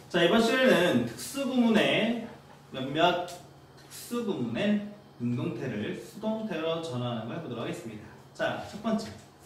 자, 이번 시간에는 특수구문의 몇몇 특수구문의 능동태를 수동태로 전환하는 걸 해보도록 하겠습니다. 자, 첫 번째.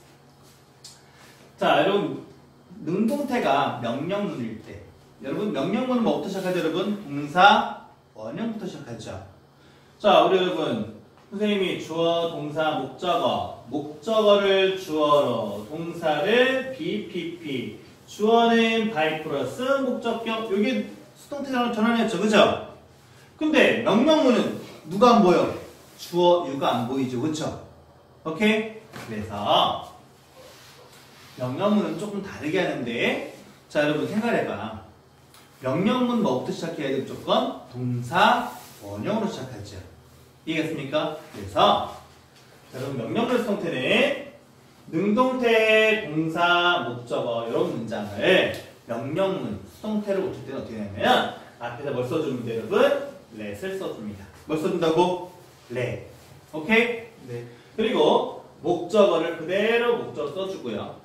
자, 여러분, 능동태가 명령문일 때, 여러분, 명령문은 뭐부터 시작하죠, 여러분? 동사, 원형부터 시작하죠. 자, 우리 여러분, 선생님이 주어, 동사, 목적어, 목적어를 주어로, 동사를 BPP, 주어는 by 플러스 목적격, 여기 수동태로 전환했죠, 그죠? 근데 명령문은 누가 안 보여? 주어, 유가 안 보이죠, 그쵸? 오케이? 그래서 명령문은 조금 다르게 하는데, 자, 여러분 생각해봐. 명령문 뭐부터 시작해야 돼, 무조건? 동사, 원형으로 시작하죠. 이해했습니까? 그래서 여러분 명령문 수동태는 능동태, 동사, 목적어 이런 문장을 명령문 수동태로 고칠 때는 어떻게 하냐면 앞에다 뭘 써주면 돼, 여러분? let을 써줍니다. 뭘 써준다고? let. 오케이? 네. 그리고 목적어를 그대로 목적어 써주고요.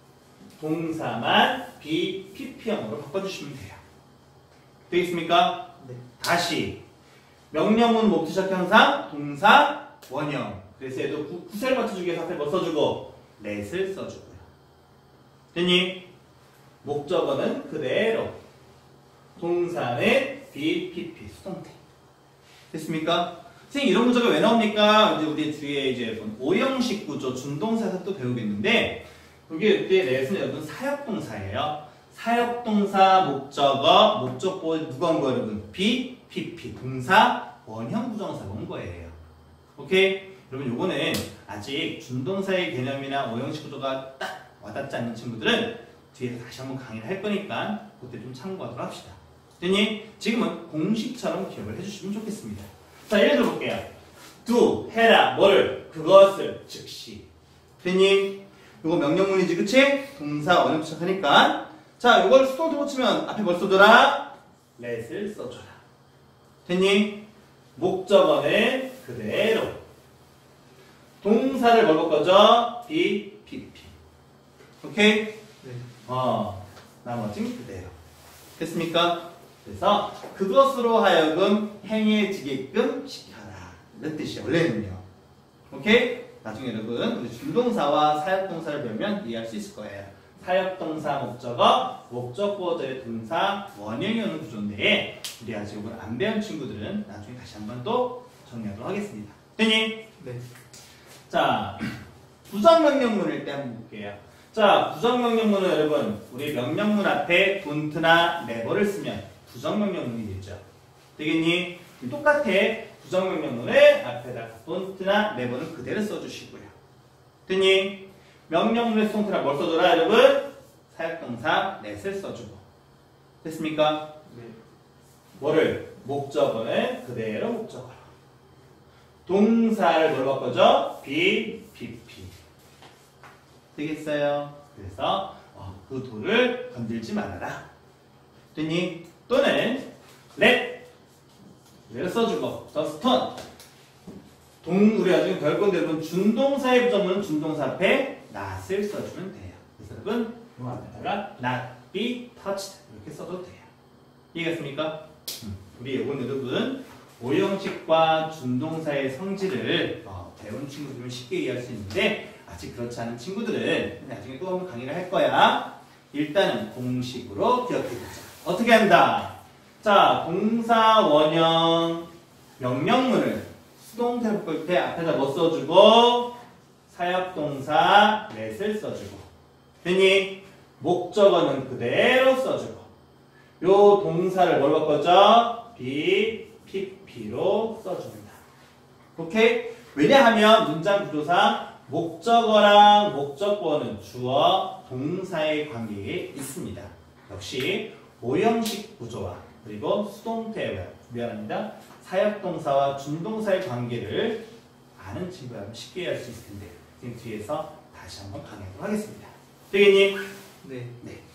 동사만 BPP형으로 바꿔주시면 돼요. 되겠습니까? 네. 다시 명령문 뭐부터 시작해 항상? 동사, 원형. 그래서 얘도 구세를 맞춰주기 위해서 앞에 뭐 써주고? let을 써주고요. 됐니? 목적어는 그대로. 동사는 BPP, 수동태. 됐습니까? 선생님, 이런 문제가 왜 나옵니까? 이제 우리 뒤에 이제 오형식 구조, 준동사에서 또 배우겠는데, 여기 이때 let은 여러분 사역동사예요. 사역동사, 목적어, 목적보 누가 온 거예요, 여러분? BPP, 동사, 원형 부정사가 온 거예요. 오케이? 여러분, 요거는 아직 준동사의 개념이나 오형식 구조가 딱 와닿지 않는 친구들은 뒤에서 다시 한번 강의를 할 거니까 그때 좀 참고하도록 합시다. 됐니? 지금은 공식처럼 기억을 해주시면 좋겠습니다. 자, 예를 들어볼게요. do, 해라, 뭐를, 그것을, 즉시. 됐니? 요거 명령문이지, 그치? 동사, 원형 시작하니까. 자, 요걸 수동태로 치면 앞에 뭘 써줘라? let을 써줘라. 됐니? 목적어는 그대로. 동사를 뭘 바꿔줘? BPP. 오케이? 네. 나머지는 그대로. 됐습니까? 그래서 그것으로 하여금 행해지게끔 시켜라. 이런 뜻이에요, 원래는요. 오케이? 나중에 여러분, 우리 준동사와 사역동사를 배우면 이해할 수 있을 거예요. 사역동사, 목적어, 목적보어들의 동사, 원형이 오는 구조인데, 우리 아직 이걸 안 배운 친구들은 나중에 다시 한번 또 정리하도록 하겠습니다. 됐니? 네. 자, 부정명령문일 때 한번 볼게요. 자, 부정명령문은 여러분, 우리 명령문 앞에 don't나 never를 쓰면 부정명령문이 되죠. 되겠니? 똑같아. 부정명령문을 앞에다가 don't나 never는 그대로 써주시고요. 됐니? 명령문의 수동태라 뭘 써줘라, 여러분? 사역동사 let을 써주고. 됐습니까? 네. 뭐를? 목적어는 그대로 목적어로. 동사를 뭘 바꿔줘? BPP. 되겠어요? 그래서 그 돌을 건들지 말아라. 됐니? 또는 let를 써주고 the stone. 우리 나중에 배울 건데 여러분 준동사의 부정문은 준동사 앞에 not을 써주면 돼요. 그래서 여러분 이 앞에다가 not be touched 이렇게 써도 돼요. 이해했습니까? 우리 이번 여러분 오형식과 준동사의 성질을 배운 친구들은 쉽게 이해할 수 있는데 아직 그렇지 않은 친구들은 나중에 또 한번 강의를 할 거야. 일단은 공식으로 기억해보자. 어떻게 한다? 자, 동사, 원형, 명령문을 수동태로 바꿀 때 앞에다 뭐 써주고 사역동사 let을 써주고 됐니? 목적어는 그대로 써주고 요 동사를 뭘 바꿔줘? BPP로 써줍니다. 오케이? 왜냐하면 문장 구조상 목적어랑 목적보어는 주어, 동사의 관계에 있습니다. 역시 오형식 구조와 그리고 수동태와 사역동사와 준동사의 관계를 아는 친구라면 쉽게 이해할 수 있을 텐데 지금 뒤에서 다시 한번 강의하도록 하겠습니다. 되겠니? 네. 네.